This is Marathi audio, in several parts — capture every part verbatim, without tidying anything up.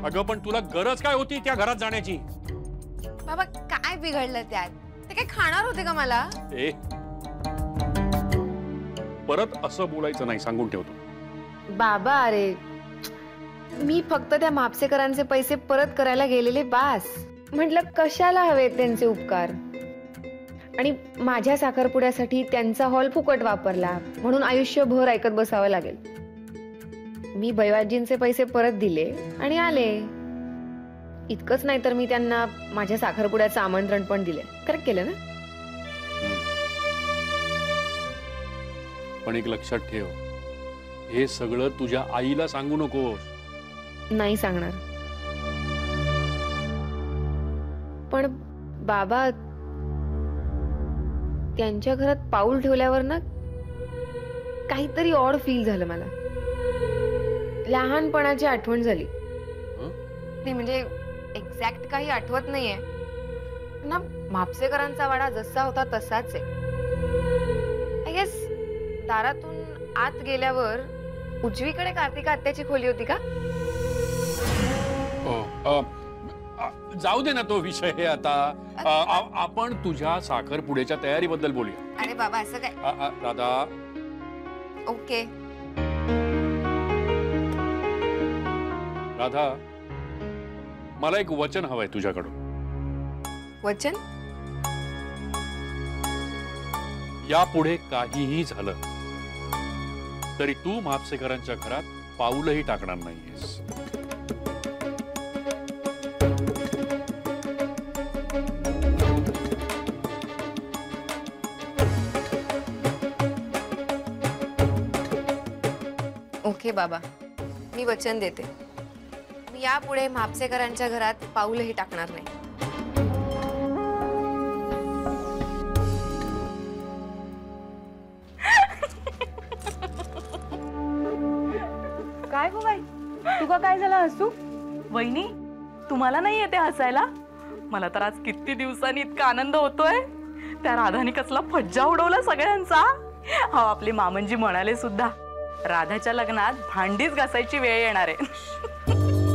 अगं पण तुला गरज काय होती त्या घरात जाण्याची? बाबा काय बिघडलं त्यात? ते काय खाणार होते का मला? ए परत असं बोलायचं नाही, सांगून ठेवतो. बाबा अरे मी फक्त त्या म्हापसेकरांचे पैसे परत करायला गेलेले बास. म्हटलं कशाला हवेत त्यांचे उपकार. आणि माझ्या साखरपुड्यासाठी त्यांचा हॉल फुकट वापरला म्हणून आयुष्यभर ऐकत बसावं लागेल. मी भैवाजींचे पैसे परत दिले आणि आले. इतकंच नाही तर मी त्यांना माझ्या साखरपुड्याचं आमंत्रण पण दिले. करेक्ट केलं ना? पण एक लक्षात ठेव, हे सगळं तुझ्या आईला सांगू नकोस. नाही सांगणार. पण बाबा त्यांच्या घरात पाऊल ठेवल्यावर ना काहीतरी ऑड फील झालं मला. लहानपणाची आठवण झाली. नाही म्हणजे एक्झॅक्ट काही आठवत नाहीये ना. म्हापसेकरांचा वाडा जसा होता तसाच आहे. आय गेस दारातून आत गेल्यावर उजवीकडे कार्तिका आत्याची खोली होती का? जाऊ दे ना तो विषय. आता आपण तुझ्या साखरपुड्याच्या तयारीबद्दल बोलूया. अरे बाबा असं काय? राधा ओके. राधा मला एक वचन हवंय तुझ्याकडून. वचन? यापुढे काहीही झालं तरी तू म्हापसेकरांच्या घरात पाऊलही टाकणार नाहीयेस. ओके बाबा, मी वचन देते. मी यापुढे म्हापसेकरांच्या घरात पाऊलही टाकणार नाही. काय गो बाई, तुका काय झालं हसू? वहिनी तुम्हाला नाही येते हसायला? मला तर आज किती दिवसांनी इतका आनंद होतोय. त्या राधाने कसला फज्जा उडवला सगळ्यांचा. हा आपले मामनजी म्हणाले सुद्धा राधाच्या लग्नात भांडीच घासायची वेळ येणार आहे.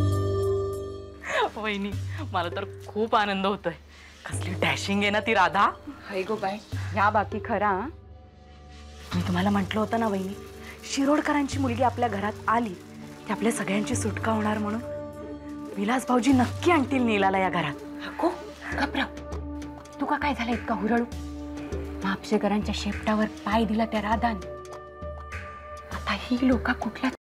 वहिनी मला तर खूप आनंद होतोय. कसली डॅशिंग आहे ना ती राधा. हाय गो बाई, ह्या बाकी खरा. मी तुम्हाला म्हटलं होतं ना वहिनी, शिरोडकरांची मुलगी आपल्या घरात आली की आपल्या सगळ्यांची सुटका होणार म्हणून. विलास भाऊजी नक्की आणतील नीलाला या घरात. अगो घबरा, तुका काय झालं इतका हुरळू? म्हापसेकरांच्या शेपटावर पाय दिला त्या राधाने. आता ही लोका कुठल्या